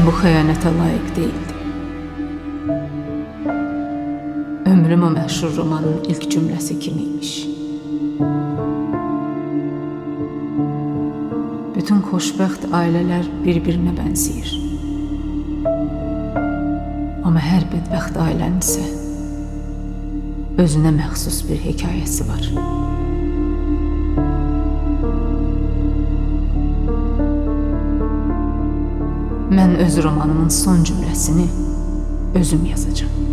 Mən bu xəyanətə layiq deyildim. Ömrüm o məşhur romanın ilk cümləsi kimiymiş. Bütün xoşbəxt ailələr bir-birinə bənzəyir. Amma hər bədbəxt ailənin isə özünə məxsus bir hekayəsi var. Mən öz romanımın son cümləsini özüm yazacağım.